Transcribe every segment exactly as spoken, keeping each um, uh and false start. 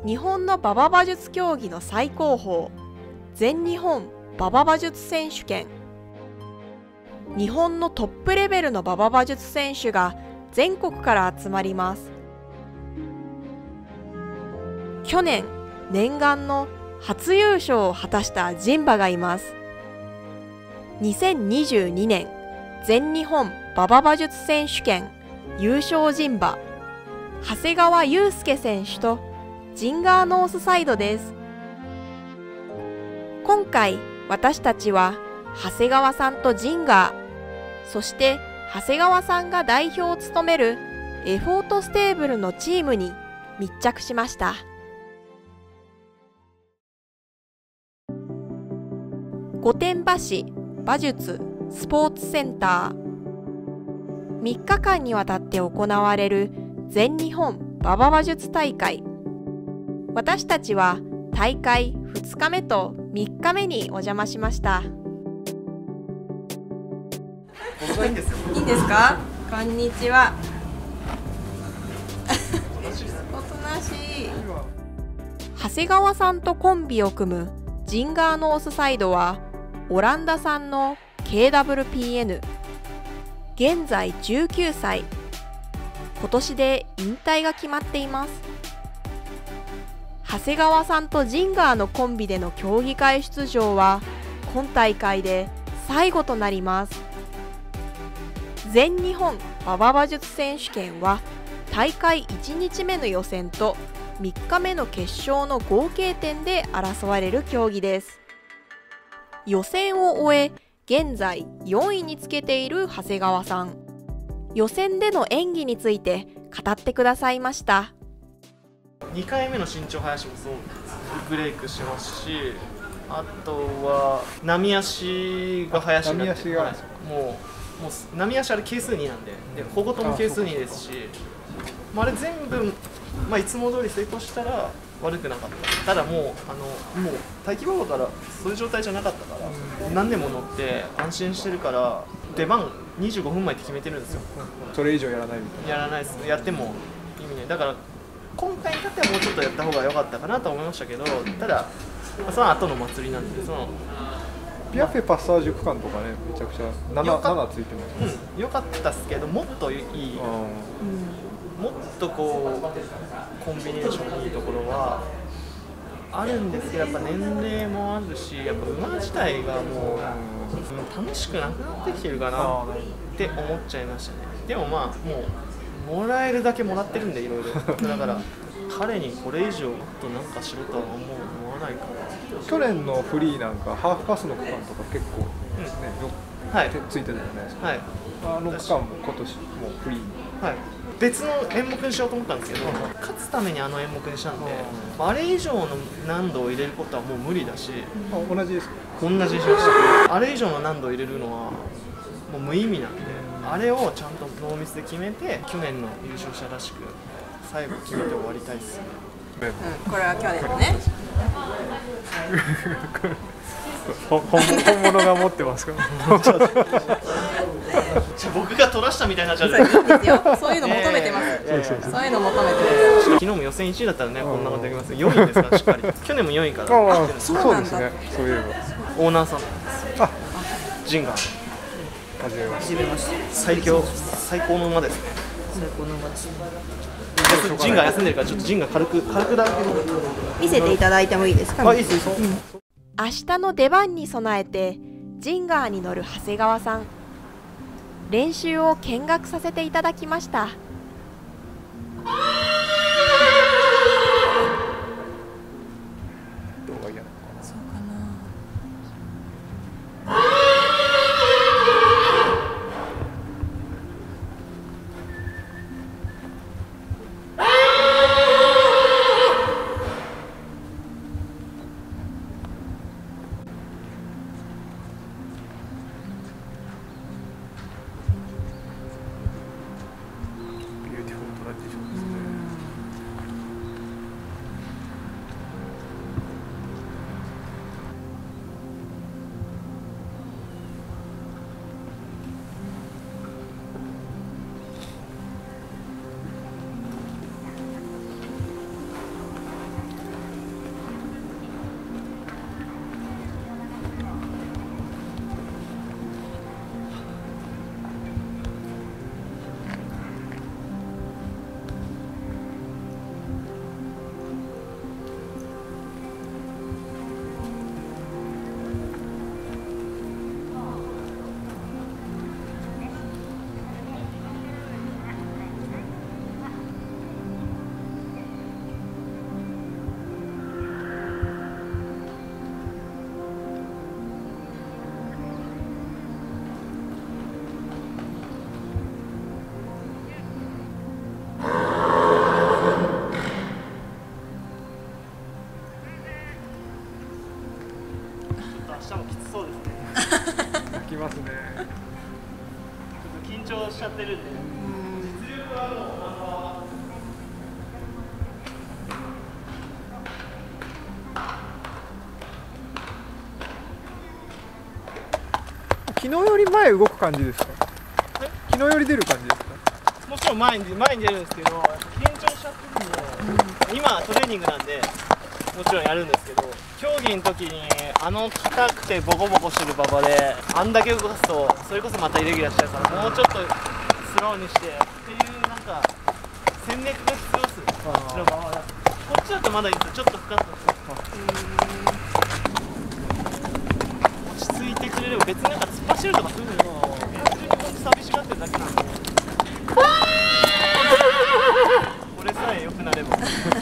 日本の馬場馬術競技の最高峰、全日本馬場馬術選手権。日本のトップレベルの馬場馬術選手が全国から集まります。去年、念願の初優勝を果たした人馬がいます。にせんにじゅうにねん全日本馬場馬術選手権優勝人馬、長谷川雄介選手とジンガーノースサイドです。今回私たちは長谷川さんとジンガー、そして長谷川さんが代表を務めるエフォートステーブルのチームに密着しました。御殿場市馬術スポーツセンター、みっかかんにわたって行われる全日本馬場馬術大会。私たちは大会ふつかめとみっかめにお邪魔しました。 僕はいいんですよ。 いいんですか？こんにちは。おとなしい。長谷川さんとコンビを組むジンガーノースサイドはオランダ産の ケーダブリューピーエヌ、現在じゅうきゅうさい、今年で引退が決まっています。長谷川さんとジンガーのコンビでの競技会出場は今大会で最後となります。全日本馬場馬術選手権は大会いちにちめの予選とみっかめの決勝の合計点で争われる競技です。予選を終え現在よんいにつけている長谷川さん、予選での演技について語ってくださいました。 にかいめの身長林もそうブレイクしますし、あとは波足が林になって、はい、もうもう波足あれ係数になんで、で小言も係数にですし、まあ、あれ全部、まあ、いつも通り成功したら悪くなかった。ただもうあのもう待機馬場からそういう状態じゃなかったから、何年も乗って安心してるから出番にじゅうごふんまえって決めてるんですよ。 それ以上やらないみたいな。 やらないです。やっても意味ない。だから今回に至ってはもうちょっとやった方が良かったかなと思いましたけど、ただその後の祭りなんで、そのピアフェパッサージュ区間とかね、めちゃくちゃ なな, ななついてます。 うん、良かったっすけど、もっといい、うん、もっとこうコンビネーションいいところはあるんですけど、やっぱ年齢もあるし、やっぱ馬自体がもう、うん、楽しくなくなってきてるかなって思っちゃいましたね。でもまあもうもらえるだけもらってるんで、いろいろだから彼にこれ以上もっとなんかしろとは思う思わないかな。 去年のフリーなんかハーフパスの区間とか結構、ね、うん、よはい、 ついてたじゃないですか。はい、あの区間も今年もうフリーに、 はい、別の演目にしようと思ったんですけど、勝つためにあの演目にしたんで、あれ以上の難度を入れることはもう無理だし、 あ同じですか？ 同じにしました。あれ以上の難度を入れるのはもう無意味なんで、あれをちゃんとノーミスで決めて、去年の優勝者らしく最後決めて終わりたいですね。 うん、これは去年のね。 本, 本物が持ってますから。 僕が取らしたみたいになっちゃう。 そういうの求めてます。えー、そうそうそういうの求めてます。 昨日も予選いちいだったらね、こんなことできます。よんいですから、しっかり。去年もよんいから。 ああ、そうなんですね。そういえば。 オーナーさん。あ、ジンガー。 はじめまして。 はじめまして。最強、最高の馬ですね。最高の馬です。ジンガー休んでるから、ちょっとジンガー軽く軽くだけ見せていただいてもいいですか？ あ、いいです。うん、 明日の出番に備えてジンガーに乗る長谷川さん、練習を見学させていただきました。 ビューティフルトラディションですね。 ますね。 ちょっと緊張しちゃってるんで。実力はもうナンバーワン。 昨日より前動く感じですか？昨日より出る感じですか？ もちろん前に前に出るんですけど、緊張しちゃってるんで、今トレーニングなんでもちろんやるんですけど、競技の時にあの硬くてボコボコしてる馬場であんだけ動かすとそれこそまたイレギュラーしちゃうから、もうちょっとスローにしてっていうなんか戦略が必要です。こっちの馬場だ。こっちだとまだいいですよ。ちょっと深かったです。落ち着いてくれれば別になんか突っ走るとかするのよ。別に本当寂しがってるだけなんで。これさえ良くなれば。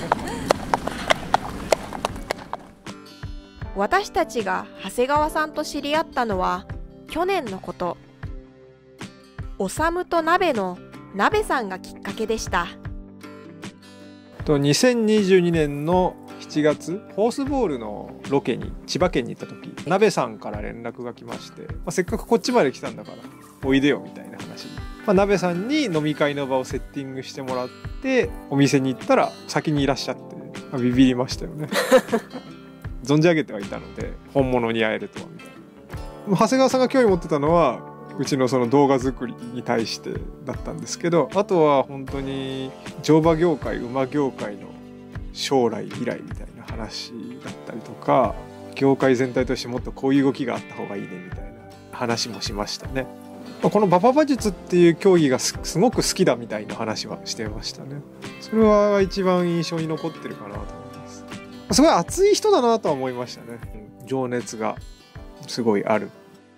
私たちが長谷川さんと知り合ったのは去年のこと。おさむと鍋の鍋さんがきっかけでした。 とにせんにじゅうにねんのしちがつ、ホースボールのロケに千葉県に行った時、鍋さんから連絡が来まして、まあ、せっかくこっちまで来たんだからおいでよみたいな話に、まあ、鍋さんに飲み会の場をセッティングしてもらってお店に行ったら先にいらっしゃって、まあ、ビビりましたよね。存じ上げてはいたので本物に会えるとはみたいな。長谷川さんが興味持ってたのはうちのその動画作りに対してだったんですけど、あとは本当に乗馬業界馬業界の将来未来みたいな話だったりとか、業界全体としてもっとこういう動きがあった方がいいねみたいな話もしましたね。この馬場馬術っていう競技が す, すごく好きだみたいな話はしてましたね。それは一番印象に残ってるかなと思います。すごい熱い人だなとは思いましたね。情熱がすごいある。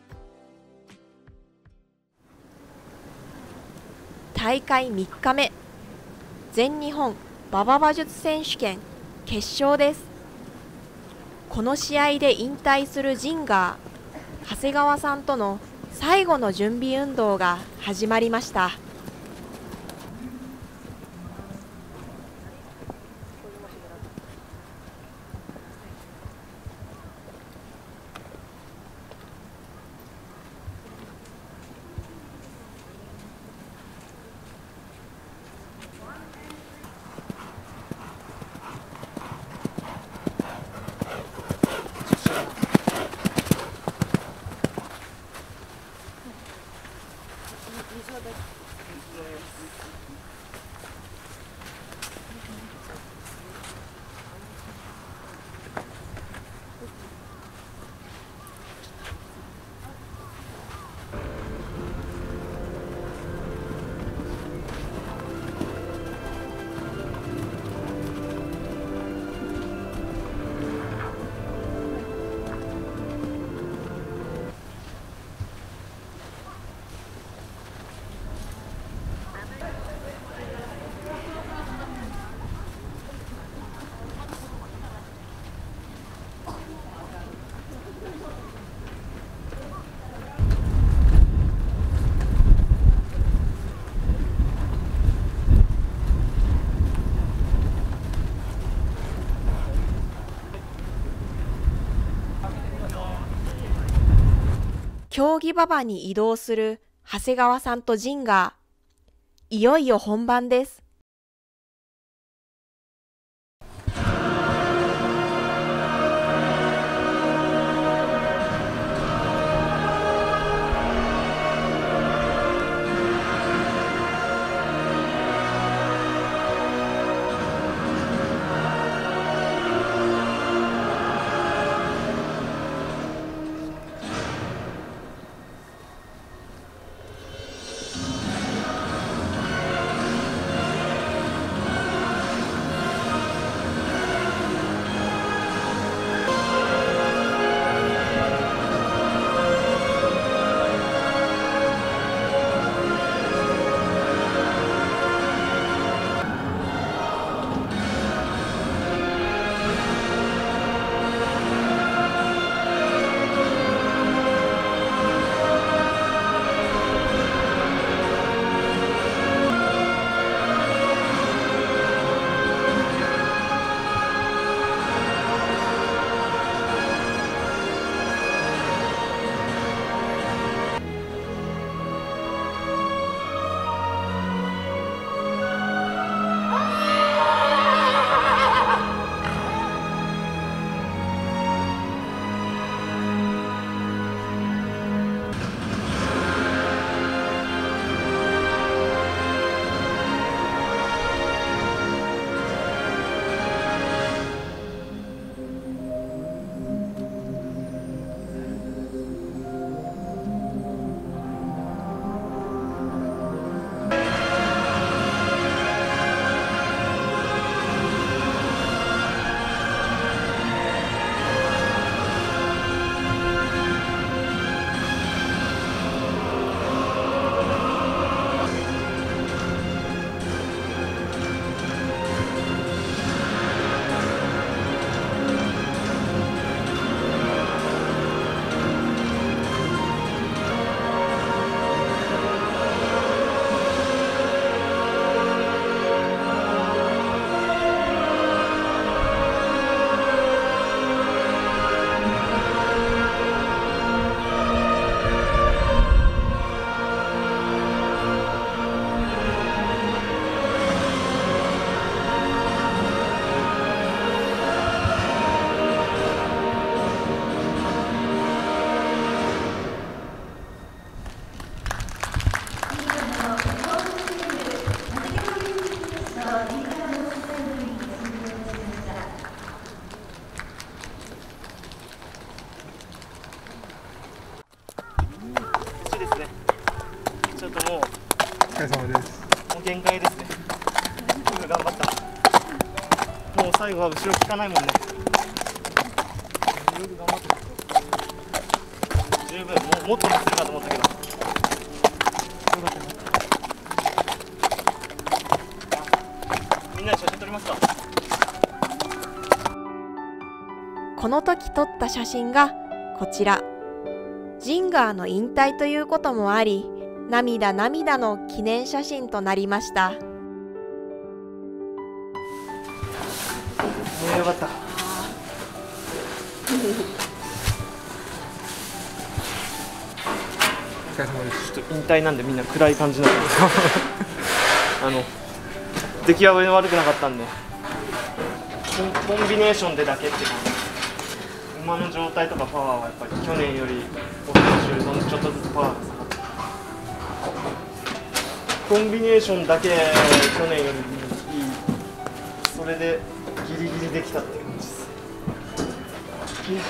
大会みっかめ、全日本馬場馬術選手権決勝です。この試合で引退するジンガー長谷川さんとの最後の準備運動が始まりました。競技馬場に移動する長谷川さんとジンガー。いよいよ本番です。 いですね。ちょっともうお疲れ様です。 もう限界ですね。頑張った。もう最後は後ろ効かないもんね。よく頑張ってる。十分、もうもっとするかと思ったけど。よかったよ。みんなで写真撮りますか。 この時撮った写真がこちら。ジンガーの引退ということもあり、涙涙の記念写真となりました。 よかった。 お疲れ様です。 ちょっと引退なんでみんな暗い感じになってますあの出来は悪くなかったんで、コンビネーションでだけって感じ。馬の状態とかパワーはやっぱり去年より今年ちょっとずつパワーが下がって、コンビネーションだけ去年よりいい、それでギリギリできたって感じです。いや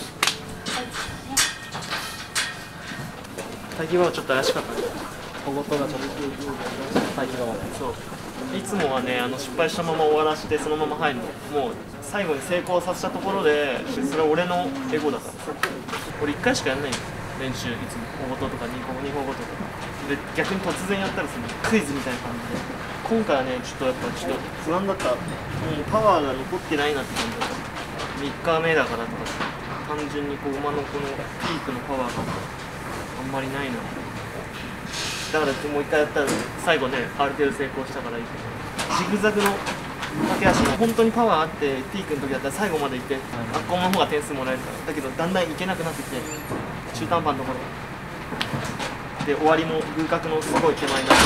大気はちょっと怪しかったね。小言がちょっと大気側で、そういつもはね、あの失敗したまま終わらせてそのまま入るの、もう最後に成功させたところで、それは俺のエゴだからさ。俺いっかいしかやんないよ練習、いつも小言とかにほんごととかで、逆に突然やったらするクイズみたいな感じで、今回はねちょっとやっぱちょっと不安だった。もうパワーが残ってないなって感じだった。みっかめだからとか単純にこう馬のこのピークのパワーがあんまりないな。だからもう一回やったら最後ねある程度成功したからいいけど、ジグザグの駆け足も本当にパワーあってピークの時だったら最後まで行って、あっこの方が点数もらえるから。だけどだんだんいけなくなってきて、中途半端のところで終わりも偶角のすごい手前になって、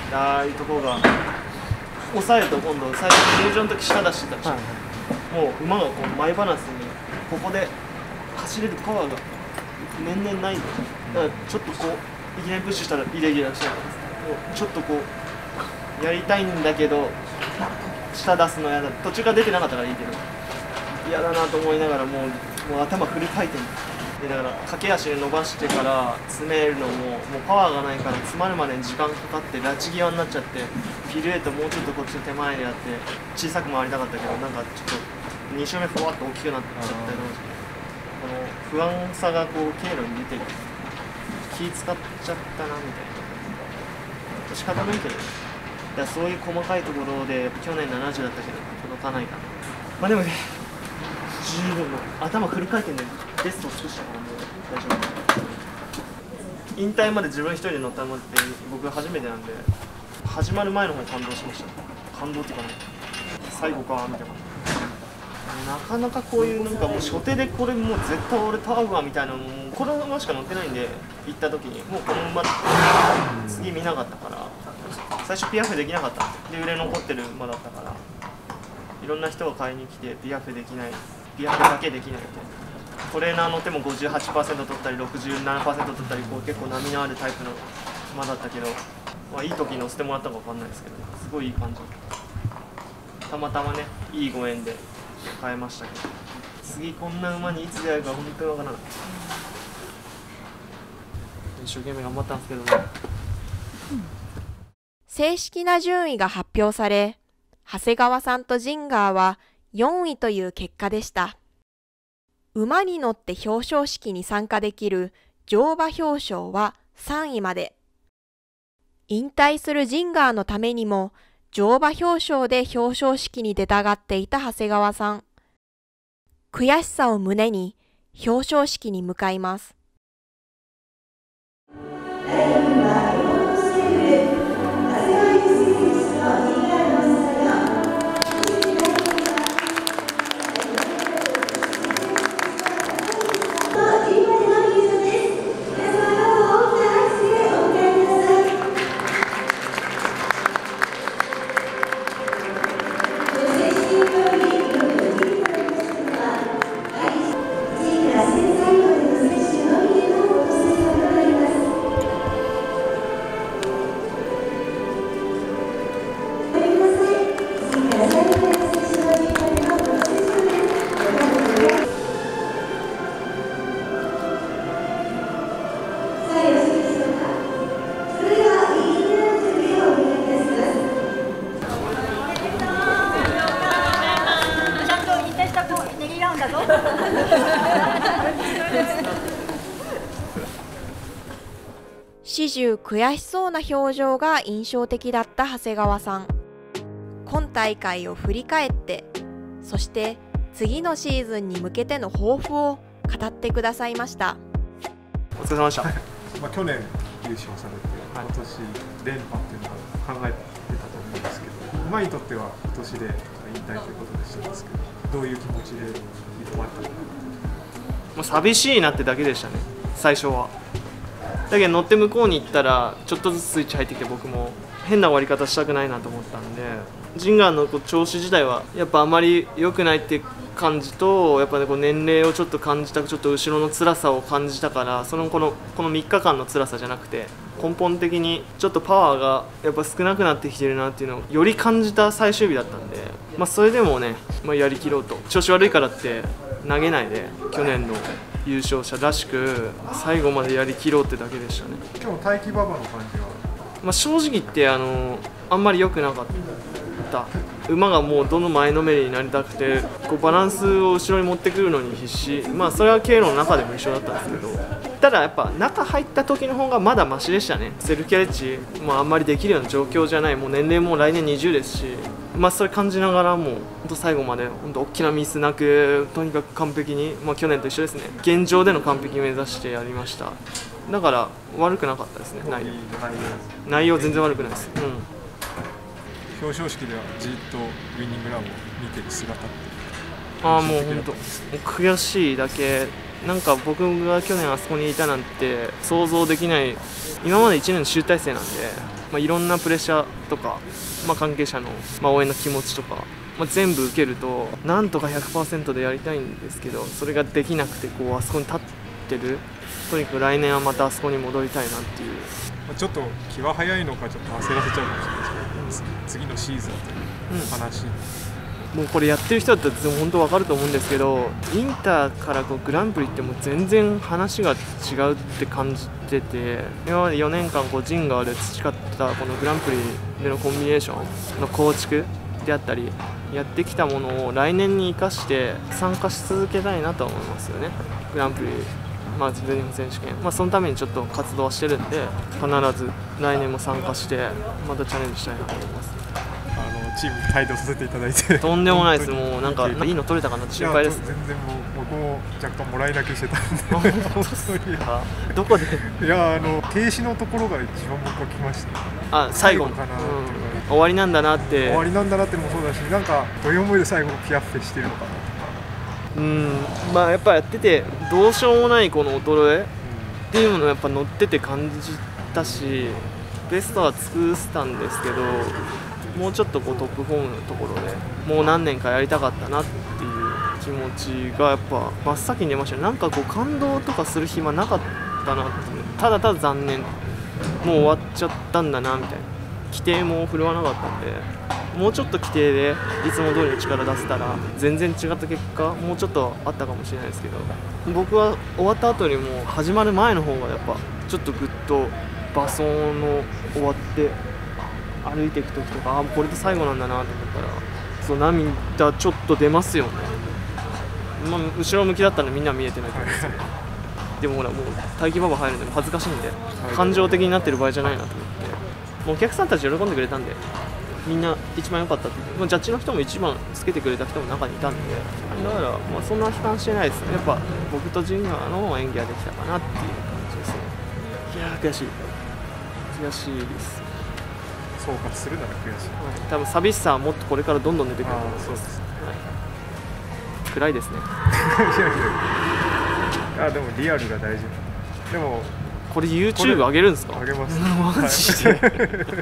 ああいうところが抑えると今度最初入場の時下出してたでしょ、はいはい、もう馬がこう前バランスにここで走れるパワーが年々ない。だからちょっとこういきなりプッシュしたらイレギュラーしちゃうんです。もうちょっとこうやりたいんだけど下出すの嫌だ。途中から出てなかったからいいけど嫌だなと思いながら、もうもう頭フル回転で、だから駆け足で伸ばしてから詰めるのももうパワーがないから詰まるまでに時間かかって拉致際になっちゃって、ピルエットもうちょっとこっちの手前でやって小さく回りたかったけど、なんかちょっとに周目ふわっと大きくなっちゃったりとか、この不安さがこう経路に出てる。気使っちゃったなみたいな。仕方ないけど、ね、だからそういう細かいところで去年ななじゅうだったけど届かないかな。まあでもね、十分も頭フル回転でベストを尽くしたからもう大丈夫。引退まで自分一人で乗ったのって僕初めてなんで、始まる前の方に感動しました。感動っていうかね、最後かみたいな。なかなかこういうなんかもう初手でこれもう絶対俺ターガーみたいなのもこの馬しか乗ってないんで、行った時にもうこの馬次見なかったから、最初ピアフできなかったで売れ残ってる馬だったから、いろんな人が買いに来てピアフできない、ピアフだけできないって、トレーナー乗っても ごじゅうはちパーセント 取ったり ろくじゅうななパーセント 取ったり、こう結構波のあるタイプの馬だったけど、まあ、いい時に乗せてもらったか分かんないですけど、すごいいい感じ。たまたまねいいご縁で買えましたけど、次こんな馬にいつ出会うか本当にわからない。一生懸命頑張ったんですけどね。 正式な順位が発表され、長谷川さんとジンガーはよんいという結果でした。馬に乗って表彰式に参加できる乗馬表彰はさんいまで。引退するジンガーのためにも乗馬表彰で表彰式に出たがっていた長谷川さん。悔しさを胸に表彰式に向かいます。 最後のセッションを始終悔しそうな表情が印象的だった長谷川さん。今大会を振り返って、そして次のシーズンに向けての抱負を語ってくださいました。 お疲れ様でした。 まあ去年優勝されて、今年連覇っていうのを考えてたと思うんですけど、馬にとっては今年で引退ということでしたんですけど、どういう気持ちで挑まれたのかな。 もう寂しいなってだけでしたね、最初は。だけど乗って向こうに行ったらちょっとずつスイッチ入ってきて、僕も変な終わり方したくないなと思ったんで、ジンガーのこう調子自体はやっぱあまり良くないっていう感じと、やっぱ、ね、こう年齢をちょっと感じた、ちょっと後ろの辛さを感じたから、そのこのこのみっかかんの辛さじゃなくて、根本的にちょっとパワーがやっぱ少なくなってきてるなっていうのをより感じた最終日だったんで、まあ、それでもね、まあ、やりきろうと。調子悪いからって投げないで、去年の優勝者らしく最後までやりきろうってだけでしたね。 今日大輝馬場の感じは、 まあ、正直言ってあのあんまり良くなかった。馬がもうどの前のめりになりたくて、こうバランスを後ろに持ってくるのに必死。まあそれは経路の中でも一緒だったんですけど、ただやっぱ中入った時の方がまだマシでしたね。セルフキャレッジもあんまりできるような状況じゃない。もう年齢も来年にじゅうですし、まあそれ感じながらもう本当最後まで本当大きなミスなく、とにかく完璧に、まあ去年と一緒ですね。現状での完璧目指してやりました。だから悪くなかったですね。内容内容全然悪くないです。うん。 表彰式ではじっとウイニングランを見てる姿って、 ああもう本当悔しいだけ。なんか僕が去年あそこにいたなんて想像できない。今までいちねんの集大成なんで、まあ、いろんなプレッシャーとか、まあ、関係者の、まあ、応援の気持ちとか、まあ、全部受けるとなんとか ひゃくパーセント でやりたいんですけど、それができなくてこうあそこに立ってる。とにかく来年はまたあそこに戻りたいなっていう。 ちょっと気は早いのかちょっと焦らせちゃうかもしれないですけど、次のシーズンという話、 うん、もうこれやってる人だったら本当分かると思うんですけど、インターからこうグランプリってもう全然話が違うって感じてて、今までよねんかんこうジンガーで培ったこのグランプリでのコンビネーションの構築であったりやってきたものを来年に生かして参加し続けたいなと思いますよね。グランプリ、まあ、全日本選手権、まあ、そのためにちょっと活動はしてるんで、必ず来年も参加してまたチャレンジしたいなと思います。 あのチームに帯同させていただいてとんでもないです。もうなんかいいの取れたかなって心配です。 全然もう僕も若干もらい泣きしてたんでどこでいやあの停止のところが一番僕は来ました。 あ、最後かな、うん、終わりなんだなって終わりなんだなってもそうだし、なんかどういう思いで最後ピアッフェしてるのかな。 うん、まあやっぱやっててどうしようもないこの衰えっていうのをやっぱ乗ってて感じたし、ベストは尽くしたんですけど、もうちょっとこうトップフォームのところでもう何年かやりたかったなっていう気持ちがやっぱ真っ先に出ましたね。なんかこう感動とかする暇なかったなって、ただただ残念、もう終わっちゃったんだなみたいな。規定も振るわなかったんで、もうちょっと規定でいつも通りの力出せたら全然違った結果もうちょっとあったかもしれないですけど、僕は終わった後にも始まる前の方がやっぱちょっとぐっと馬走の終わって歩いていく時とか、あこれで最後なんだなと思ったら、そう涙ちょっと出ますよね。まあ、後ろ向きだったらみんな見えてないと思うんですけどでもほらもう大輝馬場入るので恥ずかしいんで、感情的になってる場合じゃないなと思って、もうお客さんたち喜んでくれたんでみんな一番良かったって言って、まあ、ジャッジの人も一番つけてくれた人も中にいたんで、だからまあそんな悲観してないですね。やっぱ僕とジンガーの演技ができたかなっていう感じですね。いやー悔しい悔しいです。 総括するなら悔しい、 はい、多分寂しさはもっとこれからどんどん出てくると思います。そうです、はい、暗いですねいやいやあでもリアルが大事。でもこれ YouTube 上げるんですか？ 上げます。 マジで、はい、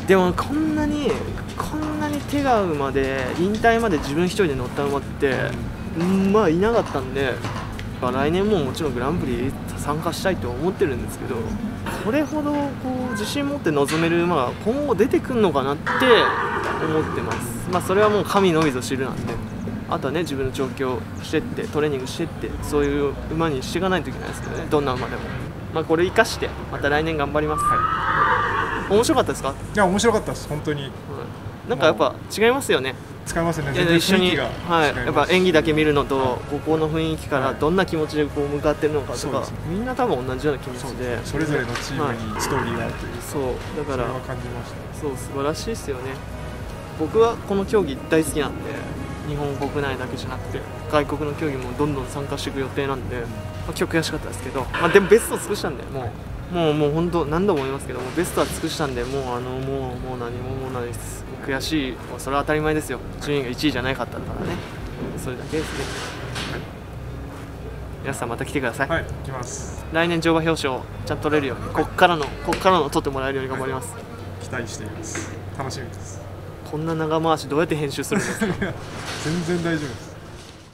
でもこんなにこんなに手が馬で引退まで自分一人で乗った馬って、うん、まあいなかったんで、まあ、来年ももちろんグランプリ参加したいと思ってるんですけど、これほどこう自信持って臨める馬が今後出てくるのかなって思ってます。まあそれはもう神のみぞ知るなんで、あとはね自分の調教してってトレーニングしてってそういう馬にしていかないといけないですけどね、どんな馬でも。まあこれ生かしてまた来年頑張ります。はい、面白かったですか？ いや面白かったです本当に。 なんかやっぱ違いますよね。 使いますね。 一緒に、はい、やっぱ演技だけ見るのと、 はい、 ここの雰囲気からどんな気持ちでこう向かってるのかとか、はい、みんな多分同じような気持ちで、 それぞれのチームにストーリーがあるという、はい、 そうだからそれは感じました。 そう素晴らしいですよね。僕はこの競技大好きなんで、日本国内だけじゃなくて外国の競技もどんどん参加していく予定なんで、まあ、今日悔しかったですけど、まあ、でもベストを尽くしたんで、もうもうもう本当何度も言いますけども、ベストは尽くしたんで、もうあのもうもう何ももうないです。悔しい、それは当たり前ですよ。順位がいちいじゃなかったからね、それだけですね。はい、皆さんまた来てください。 はい、来ます。 来年乗馬表彰をちゃんと取れるように、こっからのこっからの取ってもらえるように頑張ります。はい、 期待しています。楽しみです。 こんな長回しどうやって編集するんですか？ 全然大丈夫です。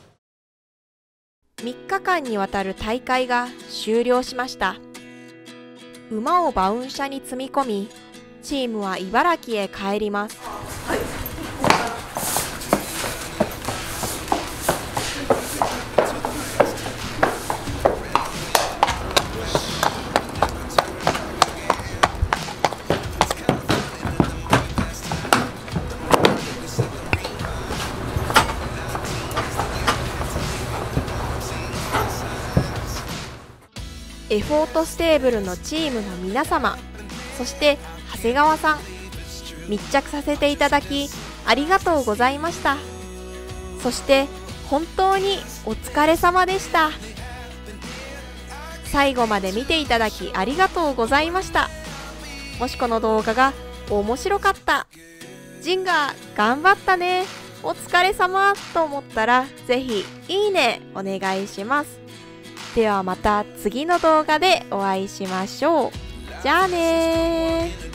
みっかかんにわたる大会が終了しました。馬を馬運車に積み込み、チームは茨城へ帰ります。はい、エフォートステーブルのチームの皆様、そして長谷川さん、密着させていただきありがとうございました。そして本当にお疲れ様でした。最後まで見ていただきありがとうございました。もしこの動画が面白かった、ジンガー頑張ったね、お疲れ様と思ったら、ぜひいいねお願いします。ではまた次の動画でお会いしましょう。じゃあねー。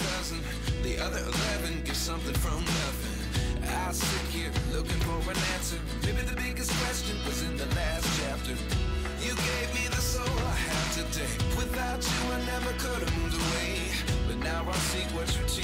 Without you, I never could have moved away. But now I see what you teach.